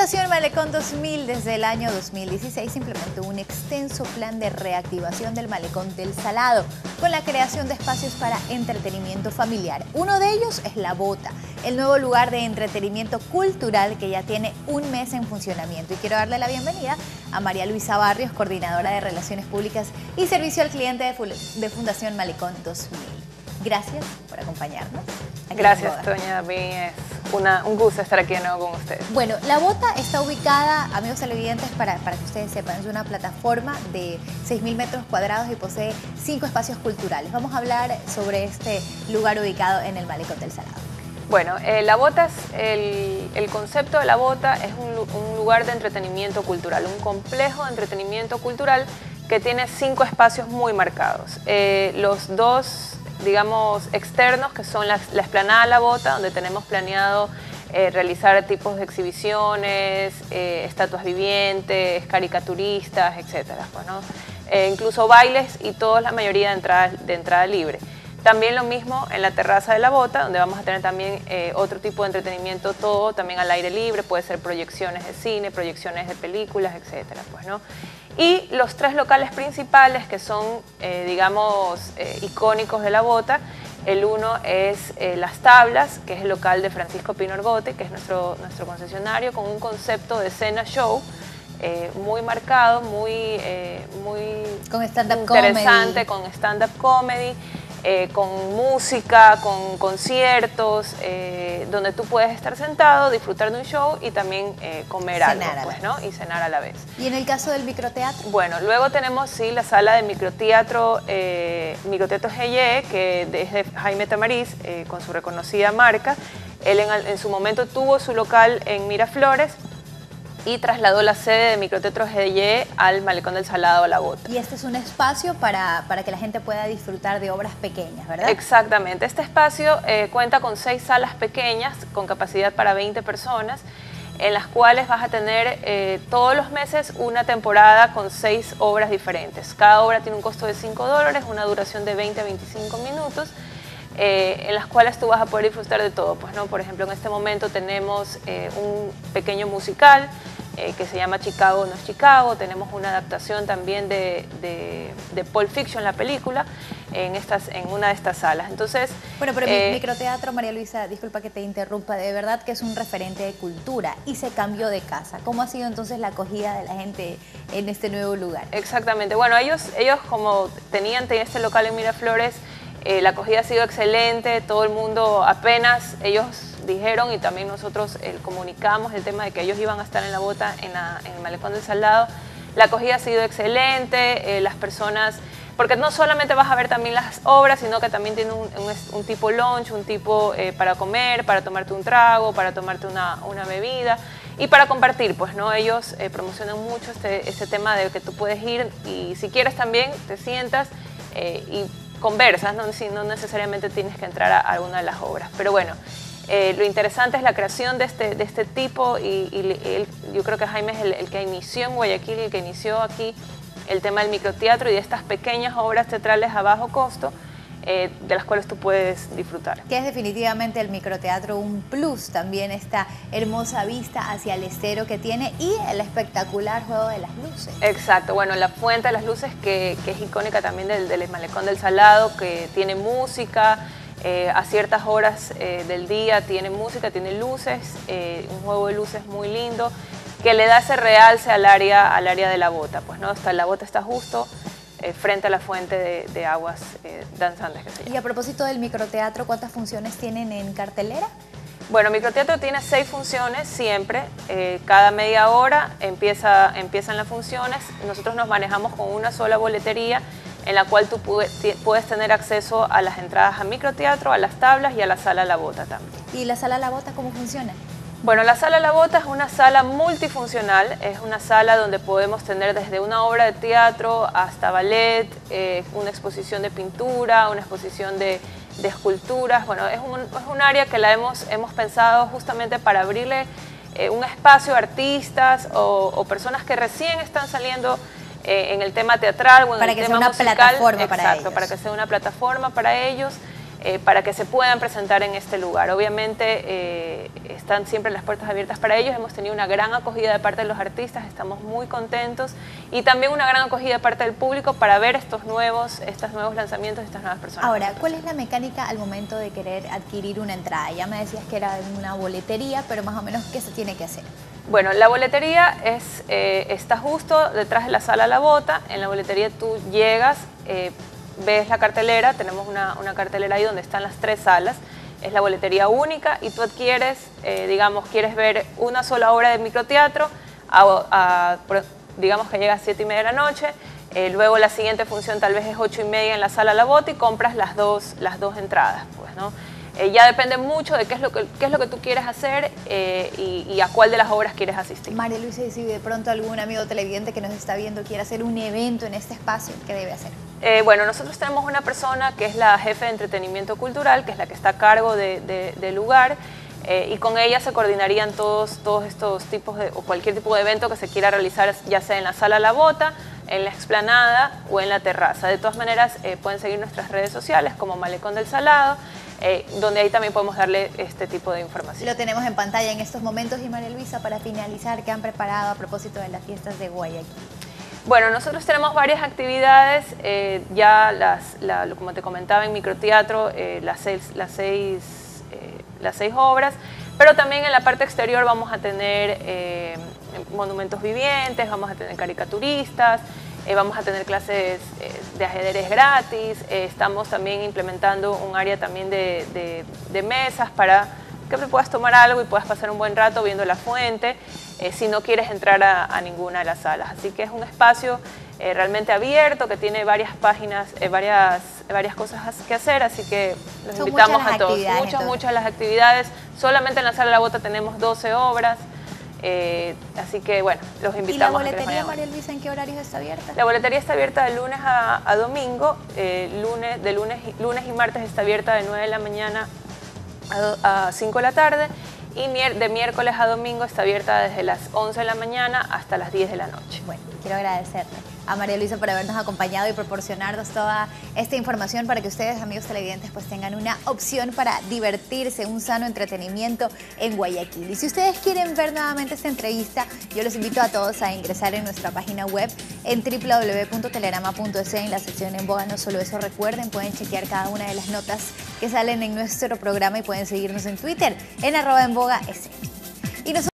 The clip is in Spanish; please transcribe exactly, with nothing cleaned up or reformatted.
Fundación Malecón dos mil desde el año dos mil dieciséis implementó un extenso plan de reactivación del Malecón del Salado con la creación de espacios para entretenimiento familiar. Uno de ellos es La Bota, el nuevo lugar de entretenimiento cultural que ya tiene un mes en funcionamiento. Y quiero darle la bienvenida a María Luisa Barrios, coordinadora de Relaciones Públicas y Servicio al Cliente de Fundación Malecón dos mil. Gracias por acompañarnos. Gracias, doña David. Es una, un gusto estar aquí de nuevo con ustedes. Bueno, La Bota está ubicada, amigos televidentes, para, para que ustedes sepan, es una plataforma de seis mil metros cuadrados y posee cinco espacios culturales. Vamos a hablar sobre este lugar ubicado en el Malecón del Salado. Bueno, eh, La Bota, es el, el concepto de La Bota es un, un lugar de entretenimiento cultural, un complejo de entretenimiento cultural que tiene cinco espacios muy marcados. Eh, los dos, digamos, externos, que son la, la explanada La Bota, donde tenemos planeado eh, realizar tipos de exhibiciones, eh, estatuas vivientes, caricaturistas, etcétera. Pues, ¿no? eh, incluso bailes y toda la mayoría de entrada, de entrada libre. También lo mismo en la terraza de La Bota, donde vamos a tener también eh, otro tipo de entretenimiento, todo también al aire libre, puede ser proyecciones de cine, proyecciones de películas, etcétera. Pues, ¿no? Y los tres locales principales que son, eh, digamos, eh, icónicos de La Bota. El uno es eh, Las Tablas, que es el local de Francisco Pino Argote, que es nuestro, nuestro concesionario, con un concepto de cena show eh, muy marcado, muy, eh, muy con stand-up interesante, comedy. con stand-up comedy. Eh, con música, con conciertos, eh, donde tú puedes estar sentado, disfrutar de un show y también eh, comer cenar algo, pues, ¿no? Y cenar a la vez. ¿Y en el caso del microteatro? Bueno, luego tenemos, sí, la sala de microteatro, eh, Microteatro G Y, que es de Jaime Tamariz, eh, con su reconocida marca. Él en, en su momento tuvo su local en Miraflores y trasladó la sede de Microteatro G Y al Malecón del Salado, a La Bota. Y este es un espacio para, para que la gente pueda disfrutar de obras pequeñas, ¿verdad? Exactamente. Este espacio eh, cuenta con seis salas pequeñas con capacidad para veinte personas, en las cuales vas a tener eh, todos los meses una temporada con seis obras diferentes. Cada obra tiene un costo de cinco dólares, una duración de veinte a veinticinco minutos, Eh, en las cuales tú vas a poder disfrutar de todo. Pues, ¿no? Por ejemplo, en este momento tenemos eh, un pequeño musical eh, que se llama Chicago no es Chicago. Tenemos una adaptación también de, de, de Pulp Fiction, la película, en, estas, en una de estas salas. Entonces, bueno, pero eh, Microteatro, María Luisa, disculpa que te interrumpa, de verdad que es un referente de cultura y se cambió de casa. ¿Cómo ha sido entonces la acogida de la gente en este nuevo lugar? Exactamente. Bueno, ellos, ellos como tenían este local en Miraflores, Eh, la acogida ha sido excelente, todo el mundo apenas, ellos dijeron y también nosotros eh, comunicamos el tema de que ellos iban a estar en La Bota, en, la, en el Malecón del Salado. La acogida ha sido excelente, eh, las personas, porque no solamente vas a ver también las obras, sino que también tiene un, un, un tipo lunch, un tipo eh, para comer, para tomarte un trago, para tomarte una, una bebida y para compartir. Pues, ¿no? Ellos eh, promocionan mucho este, este tema de que tú puedes ir y si quieres también te sientas eh, y conversas, no, no necesariamente tienes que entrar a alguna de las obras. Pero bueno, eh, lo interesante es la creación de este, de este tipo y, y él, yo creo que Jaime es el, el que inició en Guayaquil, el que inició aquí el tema del microteatro y de estas pequeñas obras teatrales a bajo costo, eh, de las cuales tú puedes disfrutar. Que es definitivamente el microteatro un plus, también esta hermosa vista hacia el estero que tiene y el espectacular juego de las luces. Exacto, bueno, la fuente de las luces que, que es icónica también del, del Malecón del Salado, que tiene música, eh, a ciertas horas eh, del día tiene música, tiene luces, eh, un juego de luces muy lindo, que le da ese realce al área, al área de La Bota. Pues, ¿no? Hasta La Bota está justo Eh, frente a la fuente de, de aguas eh, danzantes que se llama. Y a propósito del microteatro, ¿cuántas funciones tienen en cartelera? Bueno, Microteatro tiene seis funciones siempre, eh, cada media hora empieza, empiezan las funciones. Nosotros nos manejamos con una sola boletería en la cual tú puedes, puedes tener acceso a las entradas a Microteatro, a las tablas y a la sala La Bota también. ¿Y la sala La Bota cómo funciona? Bueno, la sala La Bota es una sala multifuncional, es una sala donde podemos tener desde una obra de teatro hasta ballet, eh, una exposición de pintura, una exposición de, de esculturas. Bueno, es un, es un área que la hemos, hemos pensado justamente para abrirle eh, un espacio a artistas o, o personas que recién están saliendo eh, en el tema teatral o en para el que tema sea una musical. plataforma Exacto, para ellos. para que sea una plataforma para ellos. eh, para que se puedan presentar en este lugar. Obviamente eh, están siempre las puertas abiertas para ellos, hemos tenido una gran acogida de parte de los artistas, estamos muy contentos y también una gran acogida de parte del público para ver estos nuevos, estos nuevos lanzamientos, estas nuevas personas. Ahora, ¿cuál es la mecánica al momento de querer adquirir una entrada? Ya me decías que era una boletería, pero más o menos, ¿qué se tiene que hacer? Bueno, la boletería es, eh, está justo detrás de la sala La Bota. En la boletería tú llegas, eh, ves la cartelera, tenemos una, una cartelera ahí donde están las tres salas. Es la boletería única y tú adquieres, eh, digamos, quieres ver una sola obra de microteatro, a, a, digamos que llega a siete y media de la noche, eh, luego la siguiente función tal vez es ocho y media en la sala La Bota y compras las dos, las dos entradas, pues, ¿no? Eh, ya depende mucho de qué es lo que, qué es lo que tú quieres hacer eh, y, y a cuál de las obras quieres asistir. María Luisa, y si de pronto algún amigo televidente que nos está viendo quiere hacer un evento en este espacio, ¿qué debe hacer? Eh, bueno, nosotros tenemos una persona que es la jefe de entretenimiento cultural, que es la que está a cargo de, de, del lugar, eh, y con ella se coordinarían todos, todos estos tipos de, o cualquier tipo de evento que se quiera realizar, ya sea en la sala La Bota, en la explanada o en la terraza. De todas maneras, eh, pueden seguir nuestras redes sociales como Malecón del Salado, eh, donde ahí también podemos darle este tipo de información. Lo tenemos en pantalla en estos momentos. Y María Luisa, para finalizar, ¿qué han preparado a propósito de las fiestas de Guayaquil? Bueno, nosotros tenemos varias actividades, eh, ya las, la, como te comentaba en microteatro, eh, las, seis, las, seis, eh, las seis obras, pero también en la parte exterior vamos a tener eh, monumentos vivientes, vamos a tener caricaturistas, eh, vamos a tener clases eh, de ajedrez gratis, eh, estamos también implementando un área también de, de, de mesas para que te puedas tomar algo y puedas pasar un buen rato viendo la fuente, eh, si no quieres entrar a, a ninguna de las salas. Así que es un espacio eh, realmente abierto, que tiene varias páginas, eh, varias, varias cosas que hacer, así que los Son invitamos muchas a todos. Muchas, entonces. muchas las actividades. Solamente en la sala La Bota tenemos doce obras, eh, así que bueno, los invitamos. ¿Y la a que les boletería, vayan. María Luisa, en qué horarios está abierta? La boletería está abierta de lunes a, a domingo, eh, lunes, de lunes, lunes y martes está abierta de nueve de la mañana a cinco de la tarde y de miércoles a domingo está abierta desde las once de la mañana hasta las diez de la noche. Bueno, quiero agradecerle a María Luisa por habernos acompañado y proporcionarnos toda esta información para que ustedes, amigos televidentes, pues tengan una opción para divertirse, un sano entretenimiento en Guayaquil. Y si ustedes quieren ver nuevamente esta entrevista, yo los invito a todos a ingresar en nuestra página web en w w w punto telerama punto es en la sección En Boga. No solo eso, recuerden, pueden chequear cada una de las notas que salen en nuestro programa y pueden seguirnos en Twitter en arroba En Boga S. Y nosotros